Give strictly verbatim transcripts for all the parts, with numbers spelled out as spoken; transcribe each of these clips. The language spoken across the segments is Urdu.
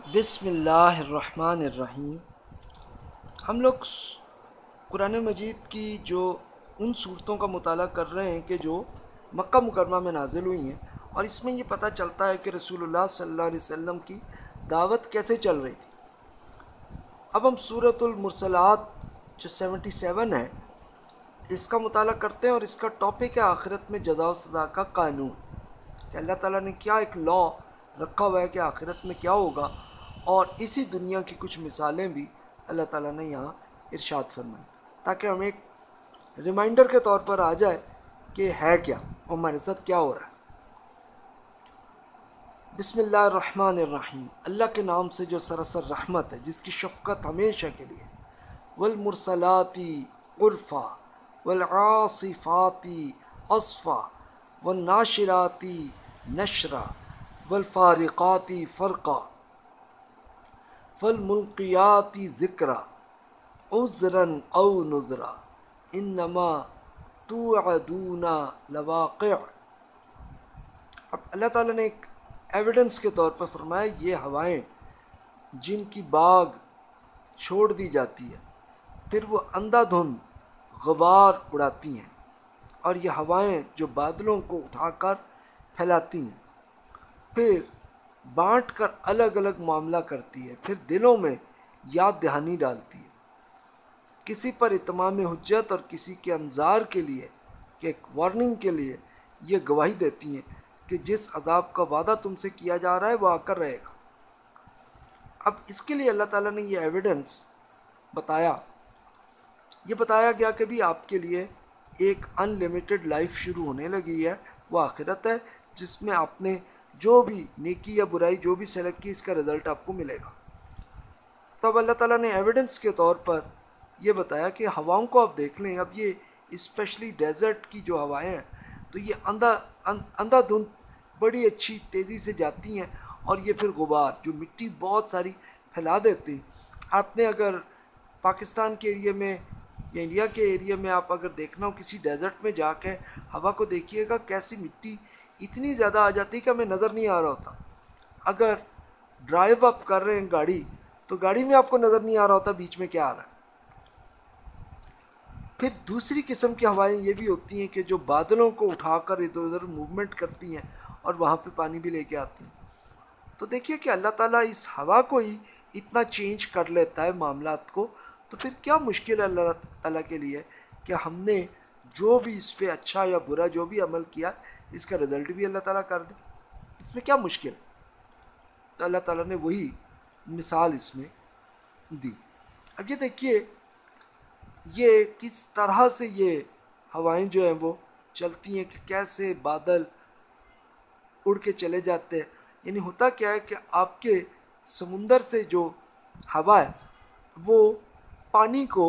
بسم اللہ الرحمن الرحیم۔ ہم لوگ قرآن مجید کی جو ان صورتوں کا مطالعہ کر رہے ہیں کہ جو مکہ مکرمہ میں نازل ہوئی ہیں، اور اس میں یہ پتہ چلتا ہے کہ رسول اللہ صلی اللہ علیہ وسلم کی دعوت کیسے چل رہی تھی۔ اب ہم سورۃ المرسلات جو سیونٹی سیون ہے اس کا مطالعہ کرتے ہیں، اور اس کا ٹاپک ہے آخرت میں جزا و سزا کا قانون، کہ اللہ تعالیٰ نے کیا ایک لا رکھا ہوا ہے کہ آخرت میں کیا ہوگا، اور اسی دنیا کی کچھ مثالیں بھی اللہ تعالیٰ نے یہاں ارشاد فرمائی، تاکہ ہمیں ایک ریمائنڈر کے طور پر آ جائے کہ ہے کیا اور ہمارے ساتھ کیا ہو رہا ہے۔ بسم اللہ الرحمن الرحیم، اللہ کے نام سے جو سراسر رحمت ہے، جس کی شفقت ہمیشہ کے لیے۔ والمرسلاتی عرفا والعاصفاتی عصفا والناشراتی نشرا والفارقاتی فرقا فالملقیاتی ذکرا عذرا او نذرا انما توعدون لواقع۔ اب اللہ تعالیٰ نے ایک ایویڈنس کے طور پر فرمایا، یہ ہوائیں جن کی باغ چھوڑ دی جاتی ہے، پھر وہ اندھا دھند غبار اڑاتی ہیں، اور یہ ہوائیں جو بادلوں کو اٹھا کر پھیلاتی ہیں، پھر بانٹ کر الگ الگ معاملہ کرتی ہے، پھر دلوں میں یاد دہانی ڈالتی ہے، کسی پر اتمام حجت اور کسی کے انذار کے لیے، کہ ایک وارننگ کے لیے یہ گواہی دیتی ہیں کہ جس عذاب کا وعدہ تم سے کیا جا رہا ہے وہ آ کر رہے گا۔ اب اس کے لیے اللہ تعالیٰ نے یہ ایویڈنس بتایا، یہ بتایا گیا کہ بھی آپ کے لیے ایک ان لمیٹڈ لائف شروع ہونے لگی ہے، وہ آخرت ہے، جس میں آپ نے جو بھی نیکی یا برائی جو بھی سلیکٹ کی، اس کا رزلٹ آپ کو ملے گا۔ تب اللہ تعالیٰ نے ایویڈنس کے طور پر یہ بتایا کہ ہواؤں کو آپ دیکھ لیں، اب یہ اسپیشلی ڈیزرٹ کی جو ہوائیں ہیں، تو یہ اندھا اندھا دھند بڑی اچھی تیزی سے جاتی ہیں، اور یہ پھر غبار جو مٹی بہت ساری پھیلا دیتی ہیں۔ آپ نے اگر پاکستان کے ایریا میں یا انڈیا کے ایریا میں آپ اگر دیکھنا ہو کسی ڈیزرٹ میں جا کے ہوا کو دیکھیے گا، کیسی مٹی اتنی زیادہ آ جاتی کہ ہمیں نظر نہیں آ رہا ہوتا۔ اگر ڈرائیو آپ کر رہے ہیں گاڑی، تو گاڑی میں آپ کو نظر نہیں آ رہا ہوتا بیچ میں کیا آ رہا ہے۔ پھر دوسری قسم کی ہوائیں یہ بھی ہوتی ہیں کہ جو بادلوں کو اٹھا کر ادھر ادھر موومنٹ کرتی ہیں اور وہاں پہ پانی بھی لے کے آتی ہیں۔ تو دیکھیے کہ اللہ تعالیٰ اس ہوا کو ہی اتنا چینج کر لیتا ہے معاملات کو، تو پھر کیا مشکل ہے اللہ تعالیٰ کے لیے کہ ہم نے جو بھی اس پہ اچھا یا برا جو بھی عمل کیا، اس کا رزلٹ بھی اللہ تعالیٰ کر دے، اس میں کیا مشکل ہے؟ تو اللہ تعالیٰ نے وہی مثال اس میں دی۔ اب یہ دیکھیے یہ کس طرح سے یہ ہوائیں جو ہیں وہ چلتی ہیں، کہ کیسے بادل اڑ کے چلے جاتے ہیں۔ یعنی ہوتا کیا ہے کہ آپ کے سمندر سے جو ہوا ہے وہ پانی کو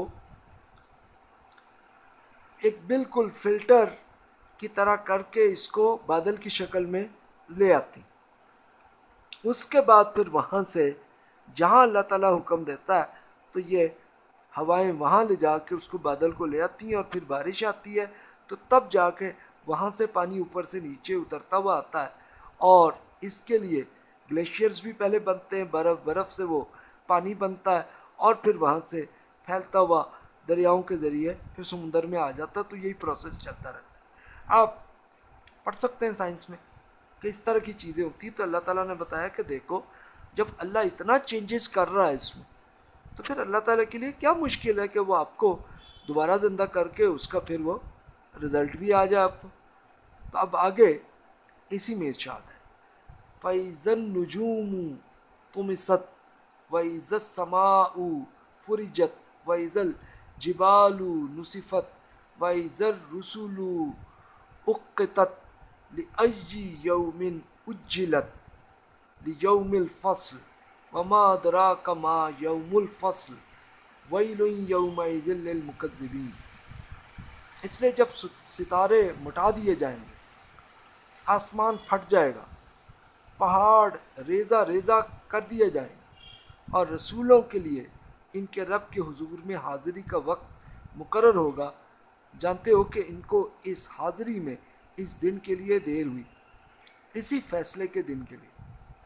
ایک بالکل فلٹر کی طرح کر کے اس کو بادل کی شکل میں لے آتی، اس کے بعد پھر وہاں سے جہاں اللہ تعالیٰ حکم دیتا ہے تو یہ ہوائیں وہاں لے جا کے اس کو بادل کو لے آتی ہیں، اور پھر بارش آتی ہے تو تب جا کے وہاں سے پانی اوپر سے نیچے اترتا ہوا آتا ہے، اور اس کے لیے گلیشیئرز بھی پہلے بنتے ہیں، برف برف سے وہ پانی بنتا ہے، اور پھر وہاں سے پھیلتا ہوا دریاؤں کے ذریعے پھر سمندر میں آ جاتا ہے۔ تو یہی پروسیس چلتا رہتا ہے۔ آپ پڑھ سکتے ہیں سائنس میں کہ اس طرح کی چیزیں ہوتی ہیں۔ تو اللہ تعالیٰ نے بتایا کہ دیکھو جب اللہ اتنا چینجز کر رہا ہے اس میں، تو پھر اللہ تعالیٰ کے لیے کیا مشکل ہے کہ وہ آپ کو دوبارہ زندہ کر کے اس کا پھر وہ رزلٹ بھی آ جائے آپ کو۔ تو اب آگے اسی میں ارشاد ہے، فَإِذَا النُّجُومُ طُمِسَتْ وَإِذَا السَّمَاءُ فُرِجَتْ وَإِذَا الْجِبَالُ نُسِفَتْ وَإِذَا الرُّسُلُ اُقِّتَتْ لِأَيِّ يَوْمٍ أُجِّلَتْ لِيَوْمِ الْفَصْلِ وَمَا أَدْرَاكَ مَا يَوْمُ الْفَصْلِ وَيْلٌ يَوْمَئِذٍ لِّلْمُكَذِّبِينَ۔ اس لیے جب ستارے مٹا دیے جائیں گے، آسمان پھٹ جائے گا، پہاڑ ریزہ ریزہ کر دیے جائیں گے، اور رسولوں کے لیے ان کے رب کے حضور میں حاضری کا وقت مقرر ہوگا، جانتے ہو کہ ان کو اس حاضری میں اس دن کے لیے دیر ہوئی، اسی فیصلے کے دن کے لیے۔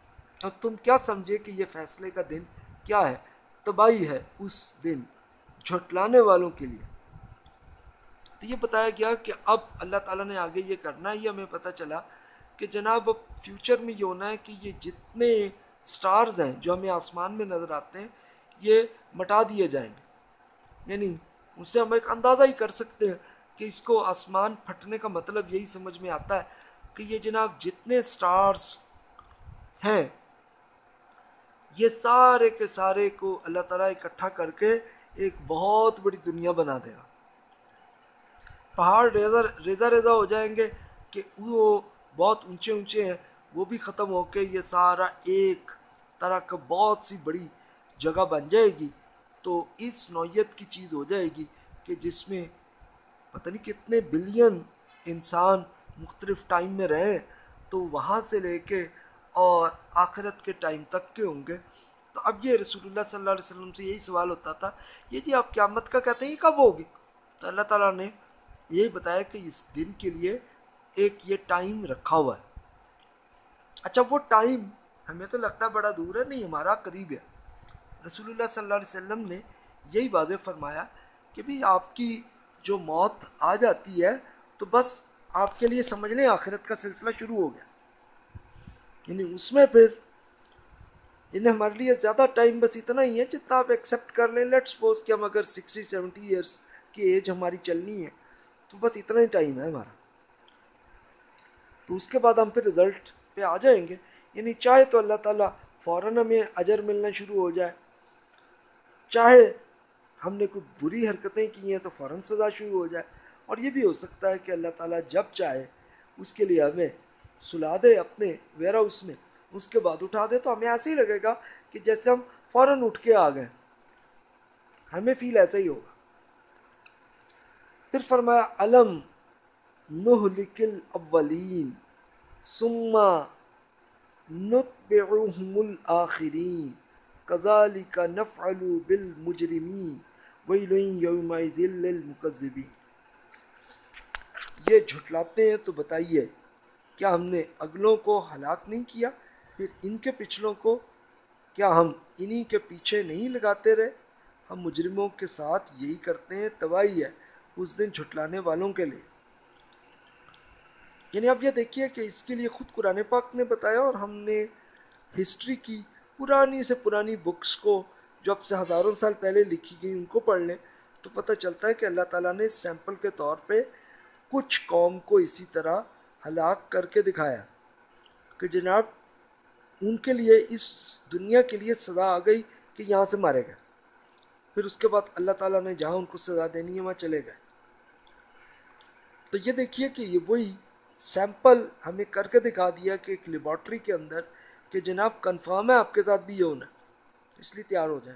اور تم کیا سمجھے کہ یہ فیصلے کا دن کیا ہے؟ تباہی ہے اس دن جھٹلانے والوں کے لیے۔ تو یہ بتایا گیا کہ اب اللہ تعالیٰ نے آگے یہ کرنا ہے، یہ ہمیں پتہ چلا کہ جناب اب فیوچر میں یہ ہونا ہے کہ یہ جتنے سٹارز ہیں جو ہمیں آسمان میں نظر آتے ہیں یہ مٹا دیے جائیں گے، یعنی اس سے ہم ایک اندازہ ہی کر سکتے ہیں کہ اس کو آسمان پھٹنے کا مطلب یہی سمجھ میں آتا ہے کہ یہ جناب جتنے سٹارز ہیں یہ سارے کے سارے کو اللہ تعالیٰ اکٹھا کر کے ایک بہت بڑی دنیا بنا دے گا۔ پہاڑ ریزہ ریزہ ریزہ ہو جائیں گے کہ وہ بہت اونچے اونچے ہیں، وہ بھی ختم ہو کے یہ سارا ایک طرح کا بہت سی بڑی جگہ بن جائے گی۔ تو اس نوعیت کی چیز ہو جائے گی کہ جس میں پتہ نہیں کتنے بلین انسان مختلف ٹائم میں رہیں، تو وہاں سے لے کے اور آخرت کے ٹائم تک کے ہوں گے۔ تو اب یہ رسول اللہ صلی اللہ علیہ وسلم سے یہی سوال ہوتا تھا، یہ جی آپ قیامت کا کہتے ہیں یہ کب ہوگی؟ تو اللہ تعالیٰ نے یہی بتایا کہ اس دن کے لیے ایک یہ ٹائم رکھا ہوا ہے۔ اچھا وہ ٹائم ہمیں تو لگتا ہے بڑا دور ہے، نہیں ہمارا قریب ہے۔ رسول اللہ صلی اللہ علیہ وسلم نے یہی واضح فرمایا کہ بھی آپ کی جو موت آ جاتی ہے تو بس آپ کے لیے سمجھ لیں آخرت کا سلسلہ شروع ہو گیا، یعنی اس میں پھر انہیں ہمارے لیے زیادہ ٹائم بس اتنا ہی ہے جتنا آپ ایکسیپٹ کر لیں۔ لیٹ سپوز کہ ہم اگر سکسٹی سیونٹی ایئرس کی ایج ہماری چلنی ہے تو بس اتنا ہی ٹائم ہے ہمارا، تو اس کے بعد ہم پھر رزلٹ پہ آ جائیں گے۔ یعنی چاہے تو اللہ تعالیٰ فوراً ہمیں اجر ملنا شروع ہو جائے، چاہے ہم نے کوئی بری حرکتیں کی ہیں تو فوراً سزا شروع ہو جائے، اور یہ بھی ہو سکتا ہے کہ اللہ تعالیٰ جب چاہے اس کے لیے ہمیں سلا دے اپنے ویئر ہاؤس میں، اس کے بعد اٹھا دے تو ہمیں ایسے ہی لگے گا کہ جیسے ہم فوراً اٹھ کے آ گئے، ہمیں فیل ایسا ہی ہوگا۔ پھر فرمایا علم نہلک الاولین ثم نتبعہم الآخرین کذالک نفعل بالمجرمین ویل یومئذ للمکذبین۔ یہ جھٹلاتے ہیں تو بتائیے کیا ہم نے اگلوں کو ہلاک نہیں کیا، پھر ان کے پچھلوں کو کیا ہم انہی کے پیچھے نہیں لگاتے رہے؟ ہم مجرموں کے ساتھ یہی کرتے ہیں، تباہی ہے اس دن جھٹلانے والوں کے لیے۔ یعنی اب یہ دیکھیے کہ اس کے لیے خود قرآن پاک نے بتایا، اور ہم نے ہسٹری کی پرانی سے پرانی بکس کو جو اب سے ہزاروں سال پہلے لکھی گئی ان کو پڑھ لیں تو پتہ چلتا ہے کہ اللہ تعالیٰ نے سیمپل کے طور پہ کچھ قوم کو اسی طرح ہلاک کر کے دکھایا کہ جناب ان کے لیے اس دنیا کے لیے سزا آ گئی کہ یہاں سے مارے گئے، پھر اس کے بعد اللہ تعالیٰ نے جہاں ان کو سزا دینی ہے وہاں چلے گئے۔ تو یہ دیکھیے کہ یہ وہی سیمپل ہمیں کر کے دکھا دیا کہ ایک لیبارٹری کے اندر کہ جناب کنفرم ہے آپ کے ساتھ بھی یہ ہونا، اس لیے تیار ہو جائیں۔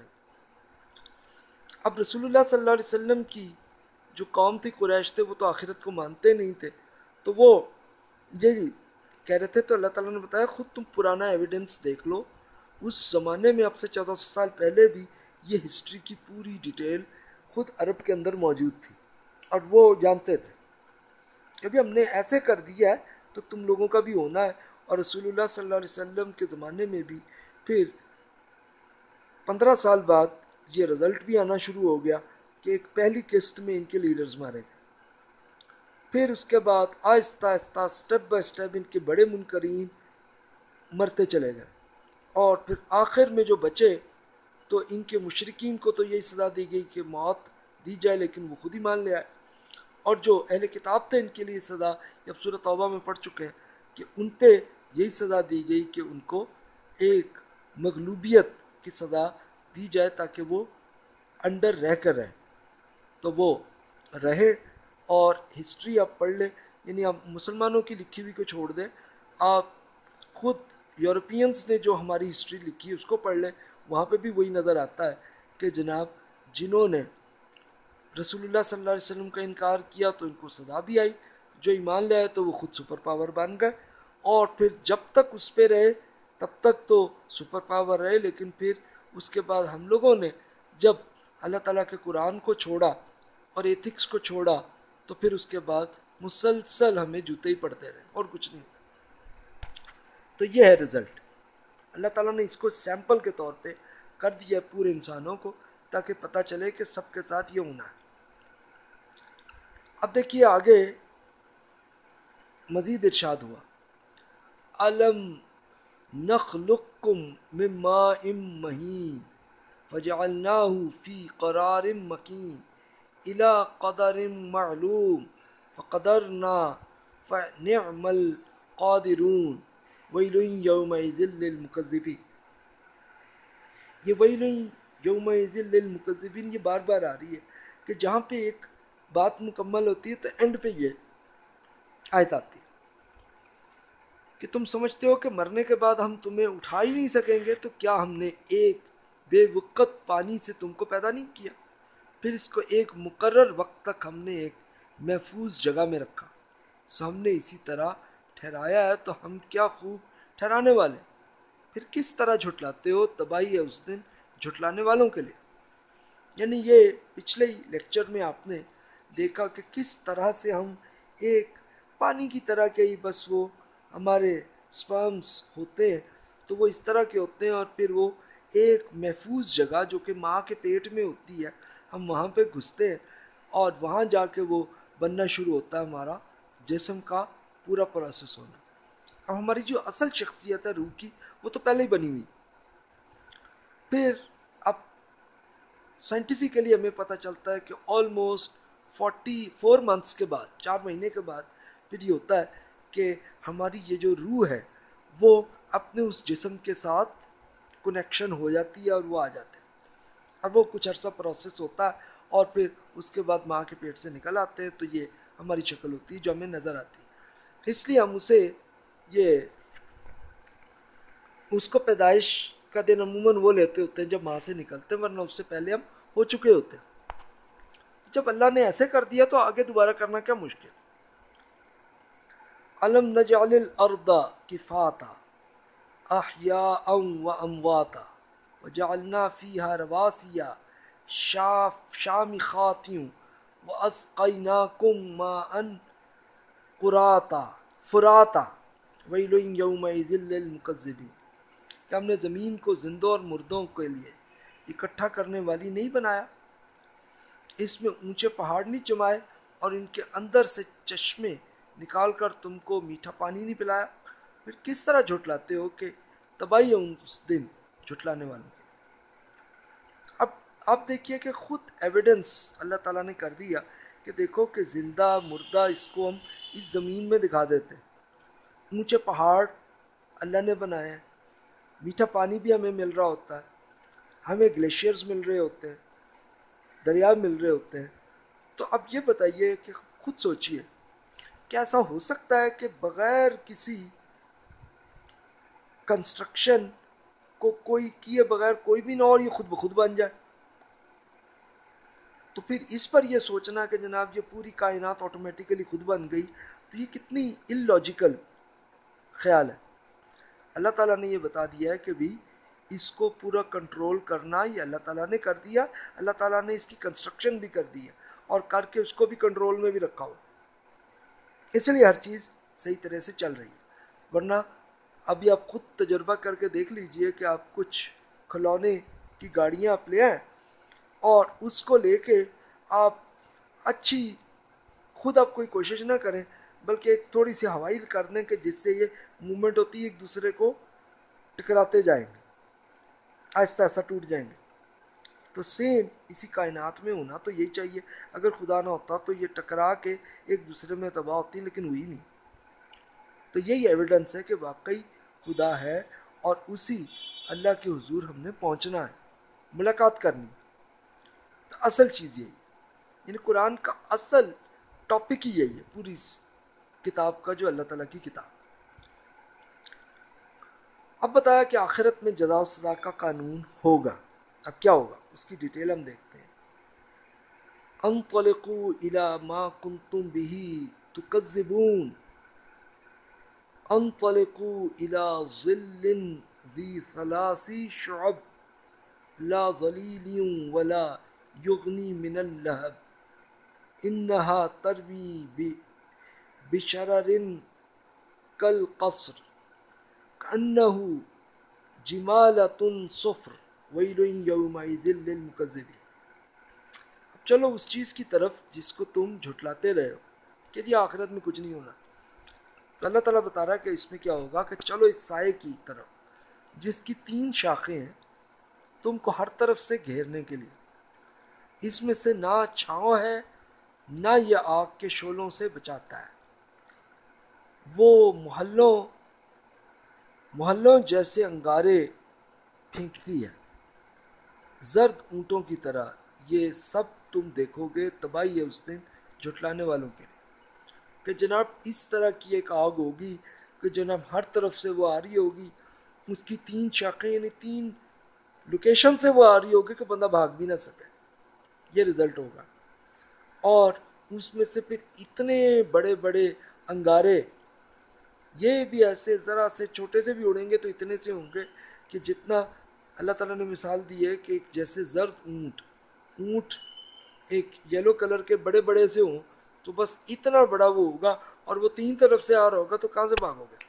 اب رسول اللہ صلی اللہ علیہ وسلم کی جو قوم تھی قریش تھے، وہ تو آخرت کو مانتے نہیں تھے، تو وہ یہی کہہ رہے تھے، تو اللہ تعالیٰ نے بتایا خود تم پرانا ایویڈنس دیکھ لو، اس زمانے میں اب سے چودہ سو سال پہلے بھی یہ ہسٹری کی پوری ڈیٹیل خود عرب کے اندر موجود تھی، اور وہ جانتے تھے کہ بھی ہم نے ایسے کر دیا ہے تو تم لوگوں کا بھی ہونا ہے۔ اور رسول اللہ صلی اللہ علیہ وسلم کے زمانے میں بھی پھر پندرہ سال بعد یہ رزلٹ بھی آنا شروع ہو گیا کہ ایک پہلی قسط میں ان کے لیڈرز مارے گئے، پھر اس کے بعد آہستہ آہستہ سٹیپ بائی سٹیپ ان کے بڑے منکرین مرتے چلے گئے، اور پھر آخر میں جو بچے تو ان کے مشرکین کو تو یہی سزا دی گئی کہ موت دی جائے، لیکن وہ خود ہی مان لے آئے، اور جو اہل کتاب تھے ان کے لیے سزا جب سورۃ توبہ میں پڑھ چکے ہیں کہ ان پہ یہی سزا دی گئی کہ ان کو ایک مغلوبیت کی سزا دی جائے تاکہ وہ انڈر رہ کر رہیں، تو وہ رہے۔ اور ہسٹری آپ پڑھ لیں، یعنی آپ مسلمانوں کی لکھی ہوئی کو چھوڑ دیں، آپ خود یورپینز نے جو ہماری ہسٹری لکھی ہے اس کو پڑھ لیں، وہاں پہ بھی وہی نظر آتا ہے کہ جناب جنہوں نے رسول اللہ صلی اللہ علیہ وسلم کا انکار کیا تو ان کو سزا بھی آئی، جو ایمان لے آئے تو وہ خود سپر پاور بن گئے، اور پھر جب تک اس پہ رہے تب تک تو سپر پاور رہے، لیکن پھر اس کے بعد ہم لوگوں نے جب اللہ تعالیٰ کے قرآن کو چھوڑا اور ایتھکس کو چھوڑا تو پھر اس کے بعد مسلسل ہمیں جوتے ہی پڑتے رہے اور کچھ نہیں۔ تو یہ ہے رزلٹ۔ اللہ تعالیٰ نے اس کو سیمپل کے طور پہ کر دیا پورے انسانوں کو تاکہ پتہ چلے کہ سب کے ساتھ یہ ہونا ہے۔ اب دیکھیے آگے مزید ارشاد ہوا، علم نخلقکم من ماء مہین فجعلناہ فی قرار مکین الی قدر معلوم فقدرنا فنعم القادرون ویل یومئذ للمکذبین۔ یہ ویل یومئذ للمکذبین یہ بار بار آ رہی ہے کہ جہاں پہ ایک بات مکمل ہوتی ہے تو اینڈ پہ یہ آیت آتی ہے کہ تم سمجھتے ہو کہ مرنے کے بعد ہم تمہیں اٹھا ہی نہیں سکیں گے، تو کیا ہم نے ایک بے وقت پانی سے تم کو پیدا نہیں کیا، پھر اس کو ایک مقرر وقت تک ہم نے ایک محفوظ جگہ میں رکھا، سو ہم نے اسی طرح ٹھہرایا ہے، تو ہم کیا خوب ٹھہرانے والے، پھر کس طرح جھٹلاتے ہو، تباہی ہے اس دن جھٹلانے والوں کے لیے۔ یعنی یہ پچھلے ہی لیکچر میں آپ نے دیکھا کہ کس طرح سے ہم ایک پانی کی طرح کے ہی بس وہ ہمارے سپرمز ہوتے ہیں تو وہ اس طرح کے ہوتے ہیں، اور پھر وہ ایک محفوظ جگہ جو کہ ماں کے پیٹ میں ہوتی ہے ہم وہاں پہ گھستے ہیں، اور وہاں جا کے وہ بننا شروع ہوتا ہے ہمارا جسم کا پورا پروسیس ہونا۔ اب ہماری جو اصل شخصیت ہے روح کی وہ تو پہلے ہی بنی ہوئی، پھر اب سائنٹیفکلی ہمیں پتہ چلتا ہے کہ آلموسٹ فورٹی فور منتھس کے بعد، چار مہینے کے بعد پھر یہ ہوتا ہے کہ ہماری یہ جو روح ہے وہ اپنے اس جسم کے ساتھ کنیکشن ہو جاتی ہے اور وہ آ جاتے ہیں۔ اب وہ کچھ عرصہ پروسیس ہوتا ہے اور پھر اس کے بعد ماں کے پیٹ سے نکل آتے ہیں، تو یہ ہماری شکل ہوتی ہے جو ہمیں نظر آتی ہے۔ اس لیے ہم اسے یہ اس کو پیدائش کا دن عموماً وہ لیتے ہوتے ہیں جب ماں سے نکلتے ہیں، ورنہ اس سے پہلے ہم ہو چکے ہوتے ہیں۔ جب اللہ نے ایسے کر دیا تو آگے دوبارہ کرنا کیا مشکل۔ علم نجعل الارض کفاتا احیاء و امواتا وجعلنا فیہا رواسیا شامخات واسقیناکم ماء قراتا فراتا ویل یومئذ للمکذبین۔ کہ ہم نے زمین کو زندوں اور مردوں کے لیے اکٹھا کرنے والی نہیں بنایا، اس میں اونچے پہاڑ نہیں جمائے اور ان کے اندر سے چشمے نکال کر تم کو میٹھا پانی نہیں پلایا، پھر کس طرح جھٹلاتے ہو کہ تباہی ہے اس دن جھٹلانے والوں کے۔ اب آپ دیکھیے کہ خود ایویڈنس اللہ تعالیٰ نے کر دیا کہ دیکھو کہ زندہ مردہ اس کو ہم اس زمین میں دکھا دیتے ہیں، اونچے پہاڑ اللہ نے بنائے ہیں، میٹھا پانی بھی ہمیں مل رہا ہوتا ہے، ہمیں گلیشیئرز مل رہے ہوتے ہیں، دریا مل رہے ہوتے ہیں۔ تو اب یہ بتائیے کہ خود سوچئے کیا ایسا ہو سکتا ہے کہ بغیر کسی کنسٹرکشن کو کوئی کیے بغیر کوئی بھی نہ اور یہ خود بخود بن جائے؟ تو پھر اس پر یہ سوچنا کہ جناب یہ پوری کائنات آٹومیٹیکلی خود بن گئی، تو یہ کتنی ان لاجیکل خیال ہے۔ اللہ تعالیٰ نے یہ بتا دیا ہے کہ بھی اس کو پورا کنٹرول کرنا یہ اللہ تعالیٰ نے کر دیا، اللہ تعالیٰ نے اس کی کنسٹرکشن بھی کر دی ہے اور کر کے اس کو بھی کنٹرول میں بھی رکھا ہو، اس لیے ہر چیز صحیح طرح سے چل رہی ہے۔ ورنہ ابھی آپ خود تجربہ کر کے دیکھ لیجئے کہ آپ کچھ کھلونے کی گاڑیاں آپ لے آئیں اور اس کو لے کے آپ اچھی خود آپ کوئی کوشش نہ کریں بلکہ ایک تھوڑی سی ہوائی کر دیں کہ جس سے یہ موومنٹ ہوتی ہے ایک دوسرے کو ٹکراتے جائیں گے، آہستہ آہستہ ٹوٹ جائیں گے۔ تو سیم اسی کائنات میں ہونا تو یہی چاہیے، اگر خدا نہ ہوتا تو یہ ٹکرا کے ایک دوسرے میں تباہ ہوتی، لیکن ہوئی نہیں۔ تو یہی ایویڈنس ہے کہ واقعی خدا ہے اور اسی اللہ کے حضور ہم نے پہنچنا ہے، ملاقات کرنی۔ تو اصل چیز یہی، یعنی قرآن کا اصل ٹاپک ہی یہی ہے پوری اس کتاب کا جو اللہ تعالیٰ کی کتاب۔ اب بتایا کہ آخرت میں جزا و سزا کا قانون ہوگا، اب کیا ہوگا اس کی ڈیٹیل ہم دیکھتے ہیں۔ انطلقوا الی ما کنتم بہ تکذبون انطلقوا الی ظل ذی ثلاث شعب لا ظلیل ولا یغنی من اللہب انہا ترمی بشرر کالقصر کأنہ जिमालतुन सुफ्र वैलुन यौमइज़िल लिलमुकज़्ज़िबीन। अब चलो उस चीज़ की तरफ जिसको तुम झुटलाते रहे हो कि जी आखिरत में कुछ नहीं होना। तो अल्लाह ताला बता रहा है कि इसमें क्या होगा कि चलो इस साए की तरफ जिसकी तीन शाखें हैं तुमको हर तरफ से घेरने के लिए, इसमें से ना छाँव है ना ये आग के शोलों से बचाता है। वो मोहल्लों मोहल्लों जैसे अंगारे फेंकती है, जर्द ऊँटों की तरह। ये सब तुम देखोगे, तबाही है उस दिन झुटलाने वालों के लिए कि जनाब इस तरह की एक आग होगी कि जनाब हर तरफ से वो आ रही होगी, उसकी तीन शाखें यानी तीन लोकेशन से वो आ रही होगी कि बंदा भाग भी ना सके। ये रिज़ल्ट होगा। और उसमें से फिर इतने बड़े बड़े अंगारे, ये भी ऐसे ज़रा से छोटे से भी उड़ेंगे तो इतने से होंगे कि जितना अल्लाह ताला ने मिसाल दी है कि एक जैसे जर्द ऊँट ऊँट एक येलो कलर के बड़े बड़े से हों तो बस इतना बड़ा वो होगा और वो तीन तरफ से आ रहा होगा तो कहाँ से भागोगे।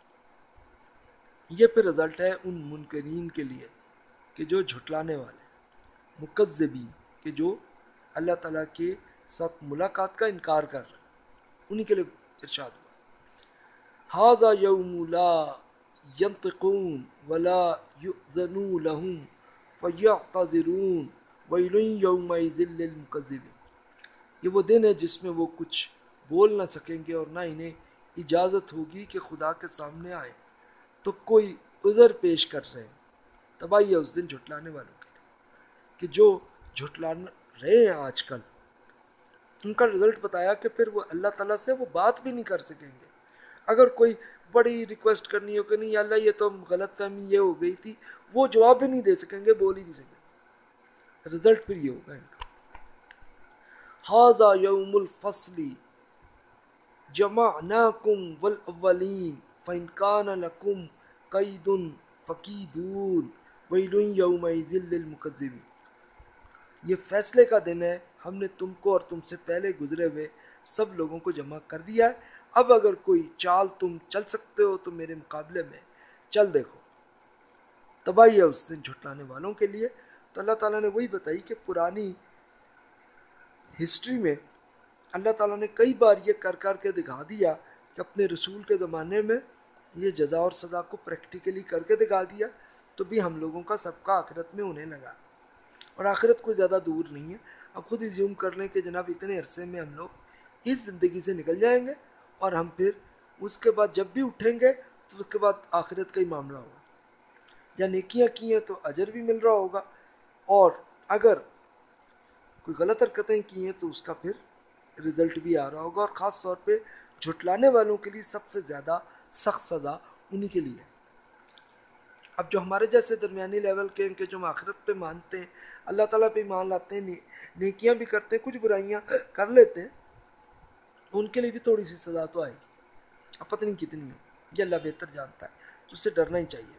ये फिर रिज़ल्ट है उन मुनकरीन के लिए कि जो झुटलाने वाले, मुकज़्ज़िबीन कि जो अल्लाह ताला के साथ मुलाकात का इनकार कर रहे हैं, उन्हीं के लिए इरशाद हुआ हाज़ा यौमु ला यंतिकून वला युज़नु लहुम फयअतज़िरून वैलुन यौमइज़िल लिलमुकज़्ज़िबीन। ये वो दिन है जिसमें वो कुछ बोल ना सकेंगे और ना इन्हें इजाज़त होगी कि खुदा के सामने आए तो कोई उज़र पेश कर रहे हैं। तबाही है उस दिन झुटलाने वालों के लिए कि जो झुटला रहे हैं आजकल, उनका रिज़ल्ट बताया कि फिर वो अल्लाह ताला से वो बात भी नहीं कर सकेंगे। अगर कोई बड़ी रिक्वेस्ट करनी हो कि नहीं अल्लाह ये तो गलत फहमी ये हो गई थी, वो जवाब भी नहीं दे सकेंगे, बोल ही नहीं सकेंगे। रिज़ल्ट फिर ये होगा इनका हाज़ा यौमुल फस्ली जमअनाकुम वल अव्वलीन फ़इन कान लकुम कैदुन फ़कीदून वैलुन यौमइज़िल लिलमुकज़्ज़िबीन। ये फैसले का दिन है, हमने तुमको और तुमसे पहले गुजरे हुए सब लोगों को जमा कर दिया है। अब अगर कोई चाल तुम चल सकते हो तो मेरे मुकाबले में चल देखो। तबाही है उस दिन झुटलाने वालों के लिए। तो अल्लाह ताला ने वही बताई कि पुरानी हिस्ट्री में अल्लाह ताला ने कई बार ये कर कर के दिखा दिया कि अपने रसूल के ज़माने में ये जज़ा और सज़ा को प्रैक्टिकली करके दिखा दिया, तो भी हम लोगों का सबका आखिरत में होने लगा। और आखिरत कोई ज़्यादा दूर नहीं है। अब खुद ही ज़ूम कर लें कि जनाब इतने अरसे में हम लोग इस ज़िंदगी से निकल जाएंगे और हम फिर उसके बाद जब भी उठेंगे तो उसके बाद आखिरत का ही मामला होगा। या नेकियां की हैं तो अजर भी मिल रहा होगा, और अगर कोई गलत हरकतें की हैं तो उसका फिर रिज़ल्ट भी आ रहा होगा। और ख़ास तौर पे झुटलाने वालों के लिए सबसे ज़्यादा सख्त सज़ा उन्हीं के लिए। अब जो हमारे जैसे दरमियानी लेवल के हैं कि जो हम आखिरत पे मानते हैं, अल्लाह ताला पे मान लाते हैं, ने, नेकियां भी करते हैं, कुछ बुराइयां कर लेते हैं, तो उनके लिए भी थोड़ी सी सज़ा तो आएगी। अब पता नहीं कितनी हो, ये अल्लाह बेहतर जानता है, तो उससे डरना ही चाहिए।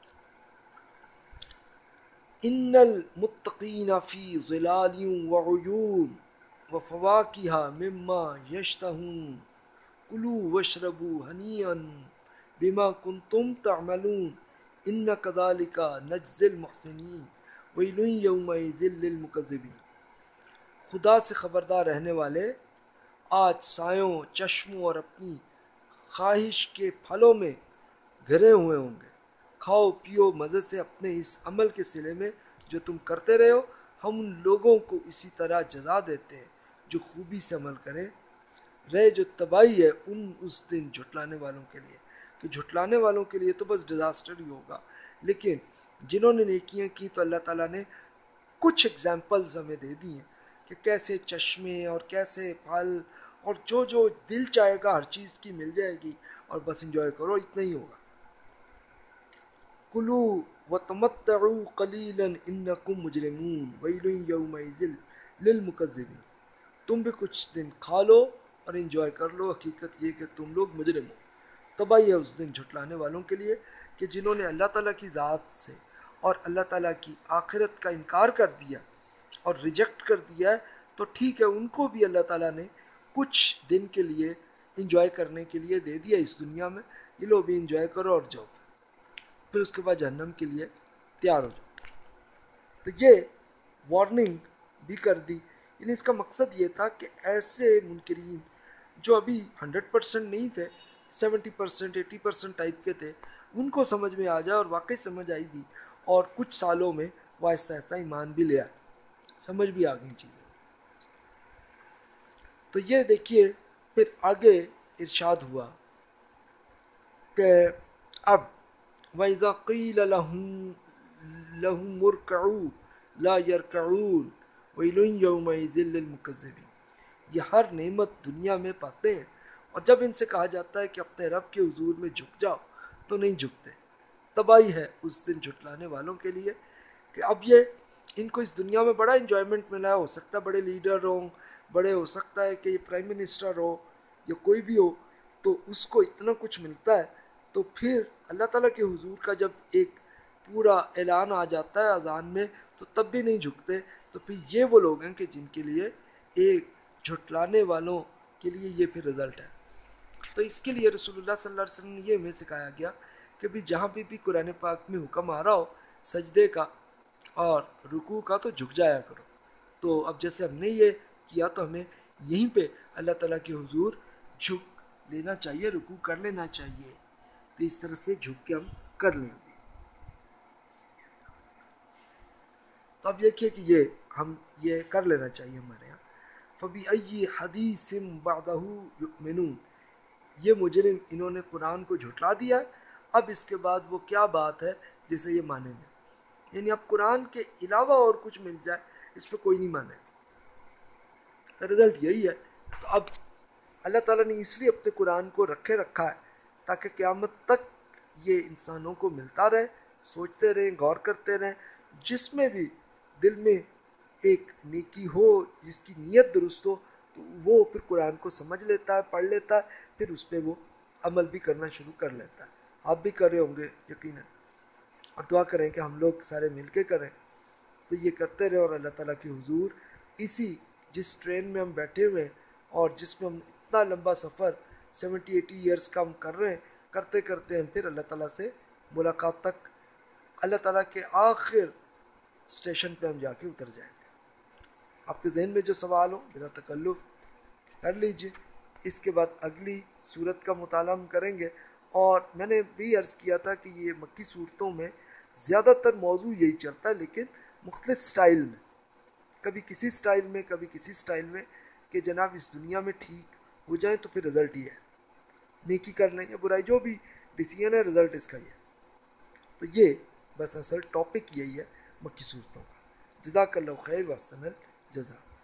इन्नल मुत्तकीना फ़ी ज़िलालिन व उयून व फ़वाकिहा मिम्मा यश्तहून कुलू वशरबू हनीअन बिमा कुंतुम तअमलून इन्ना कज़ालिका नज्ज़िल मुहसिनीन वैलुन यौमइज़िल लिलमुकज़्ज़िबीन। खुदा से ख़बरदार रहने वाले आज सायों, चश्मों और अपनी ख्वाहिश के फलों में घिरे हुए होंगे। खाओ पियो मज़े से अपने इस अमल के सिले में जो तुम करते रहे हो। हम उन लोगों को इसी तरह जज़ा देते हैं जो खूबी से अमल करें। रहे जो तबाही है उन उस दिन झुटलाने वालों के लिए, कि झुटलाने वालों के लिए तो बस डिज़ास्टर ही होगा। लेकिन जिन्होंने नेकियां की तो अल्लाह ताला ने कुछ एग्जाम्पल्स हमें दे दी हैं कि कैसे चश्मे और कैसे फल और जो जो दिल चाहेगा हर चीज़ की मिल जाएगी, और बस इंजॉय करो, इतना ही होगा। कुलू व तमत्तउ कलीलन इन्नकुम मुजरिमून वैलुन यौमइज़िल लिलमुकज़्ज़िबीन। तुम भी कुछ दिन खा लो और इंजॉय कर लो, हकीकत ये कि तुम लोग मुजरिम हो। तबाही है उस दिन झुटलाने वालों के लिए कि जिन्होंने अल्लाह ताला की ज़ात से और अल्लाह ताला की आखिरत का इनकार कर दिया और रिजेक्ट कर दिया है। तो ठीक है, उनको भी अल्लाह ताला ने कुछ दिन के लिए इंजॉय करने के लिए दे दिया इस दुनिया में, ये लो भी इंजॉय करो और जाओ। پھر اس کے بعد جہنم کے لیے تیار ہو جاؤ. تو یہ وارننگ بھی کر دی. یعنی اس کا مقصد یہ تھا کہ ایسے منکرین جو ابھی ہنڈریڈ پرسینٹ نہیں تھے، seventy percent eighty percent type کے تھے، ان کو سمجھ میں آ جائے، اور واقعی سمجھ آئی بھی، اور کچھ سالوں میں وہ آہستہ آہستہ ایمان بھی لے آئے، سمجھ بھی آ گئی چیزیں. تو یہ دیکھیے پھر آگے ارشاد ہوا کہ اب وَإِذَا قِيلَ لَهُمْ لَهُمُ ارْكَعُوا لَا يَرْكَعُونَ وَيْلٌ يَوْمَئِذٍ لِّلْمُكَذِّبِينَ. یہ ہر نعمت دنیا میں پاتے ہیں، اور جب ان سے کہا جاتا ہے کہ اپنے رب کے حضور میں جھک جاؤ تو نہیں جھکتے. تباہی ہے اس دن جھٹلانے والوں کے لیے کہ اب یہ ان کو اس دنیا میں بڑا انجوائمنٹ ملا ہے. ہو سکتا ہے بڑے لیڈر ہوں، بڑے ہو سکتا ہے کہ یہ پرائم منسٹر ہو یا کوئی بھی ہو، تو اس کو اتنا کچھ ملتا ہے، تو پھر اللہ تعالیٰ کے حضور کا جب ایک پورا اعلان آ جاتا ہے اذان میں تو تب بھی نہیں جھکتے. تو پھر یہ وہ لوگ ہیں کہ جن کے لیے ایک جھٹلانے والوں کے لیے یہ پھر رزلٹ ہے. تو اس کے لیے رسول اللہ صلی اللہ علیہ وسلم نے یہ ہمیں سکھایا گیا کہ بھی جہاں بھی بھی قرآن پاک میں حکم آ رہا ہو سجدے کا اور رکوع کا تو جھک جایا کرو. تو اب جیسے ہم نے یہ کیا تو ہمیں یہیں پہ اللہ تعالیٰ کے حضور جھک لینا چاہیے، رکوع کر لینا چاہیے. تو اس طرح سے جھک کے ہم کر لیں گے. تو اب دیکھیے کہ یہ ہم یہ کر لینا چاہیے ہمارے یہاں. فَبِأَيِّ حَدِيثٍ بَعْدَهُ يُؤْمِنُونَ. یہ مجرم انہوں نے قرآن کو جھٹلا دیا، اب اس کے بعد وہ کیا بات ہے جسے یہ مانیں گے. یعنی اب قرآن کے علاوہ اور کچھ مل جائے اس پہ کوئی نہیں مانے. رزلٹ یہی ہے. تو اب اللہ تعالیٰ نے اس لیے اپنے قرآن کو رکھے رکھا ہے تاکہ قیامت تک یہ انسانوں کو ملتا رہے، سوچتے رہیں، غور کرتے رہیں. جس میں بھی دل میں ایک نیکی ہو، جس کی نیت درست ہو، تو وہ پھر قرآن کو سمجھ لیتا ہے، پڑھ لیتا ہے، پھر اس پہ وہ عمل بھی کرنا شروع کر لیتا ہے. آپ بھی کر رہے ہوں گے یقیناً، اور دعا کریں کہ ہم لوگ سارے مل کے کریں. تو یہ کرتے رہے، اور اللہ تعالیٰ کی حضور اسی جس ٹرین میں ہم بیٹھے ہوئے ہیں اور جس میں ہم اتنا لمبا سفر سیونٹی ایٹی ایئرس کا ہم کر رہے ہیں، کرتے کرتے ہم پھر اللہ تعالیٰ سے ملاقات تک، اللہ تعالیٰ کے آخر اسٹیشن پہ ہم جا کے اتر جائیں گے. آپ کے ذہن میں جو سوال ہو بلا تکلف کر لیجئے. اس کے بعد اگلی صورت کا مطالعہ ہم کریں گے. اور میں نے بھی عرض کیا تھا کہ یہ مکی صورتوں میں زیادہ تر موضوع یہی چلتا ہے، لیکن مختلف سٹائل میں، کبھی کسی سٹائل میں کبھی کسی سٹائل میں، کہ جناب اس دنیا میں ٹھیک ہو جائیں تو پھر رزلٹ ہی ہے، نیکی کر لیں یا برائی، جو بھی ڈیسیجن ہے رزلٹ اس کا ہی ہے. تو یہ بس اصل ٹاپک یہی ہے مکی صورتوں کا. جزاک اللہ خیر واحسن الجزا.